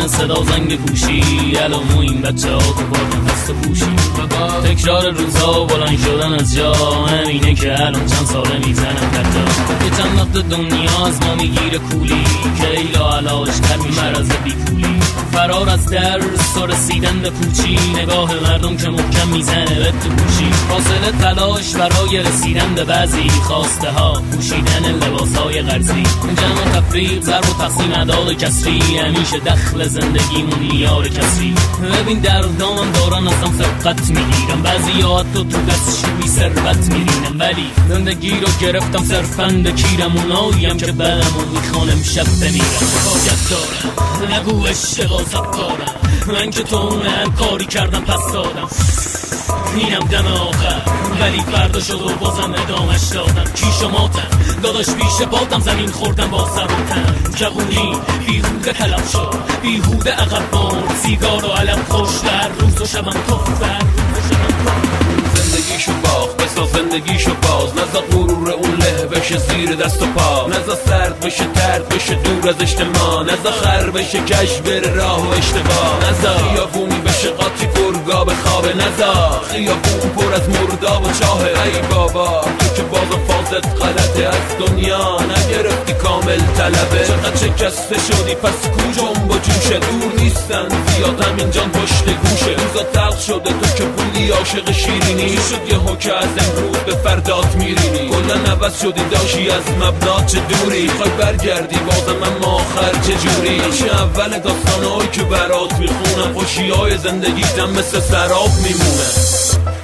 میزنه صدا زنگ پوشی الان این بچه ها تو بارم هست پوشی تکرار روزا بلند شدن از جا همینه که الان چند ساله میزنم کتا یه چند وقت دنیا از ما میگیره کولی که ایلا علاش کمی مرز بیپولی فرار از درس و رسیدن به پوچی نگاه مردم که محکم میزنه به تو پوشی فاصله تلاش برای رسیدن به بعضی خواسته ها پوشیدن لباس های قرضی جمع تفریق ضرب و تقسیم اعداد کسری همیشه دخل زندگیمون میار کسری ببین دردام دارن ازم سبقت میگیرم بعضی ها تو دستشوی ثروت میرینم ولی زندگی رو گرفتم صرفند کیرم اوناییم که بعدمون میخوانم شب بمیرم حاجت دارم نگو اشتباست دارم من که تو اونم کاری کردم پس دادم اینم دم آخر ولی فردا شد و بازم ادامش دادم کیش و ماتم داداش پیش بادم زمین خوردم با سر و تن جوونی بیهوده طلب شد بیهوده عقب برد سیگار و علم خوش در روز و شبم کف در زندگیشو باخت بساز زندگیشو باز نزا غرور اون له بشه زیر دست و پا نزا سرد بشه ترد بشه دور از اجتماع نزا خر بشه کش بره راه و اشتباه نزا خیابونی بشه قاطی گرگا به خوابه نزا خیابون پر از مرداب و چاهه ای بابا تو که بازم فازت غلطه از دنیا نگرفتی کامل طلبه چقدر شکسته شدی پس کو جنب و جوشه دور نیستن زیاد همین جان پشت گوشه روزا تلخ شده تو که بودی عاشق شیرینی شد یه حکه از امروز به فردات میرینی کلن عوض شدی داشی از مبنات چه دوری خواهی برگردی بازم اما آخر چه جوری نقش اول داستانهایی که برات میخونم خوشی های زندگیتم مثل سراب میمونه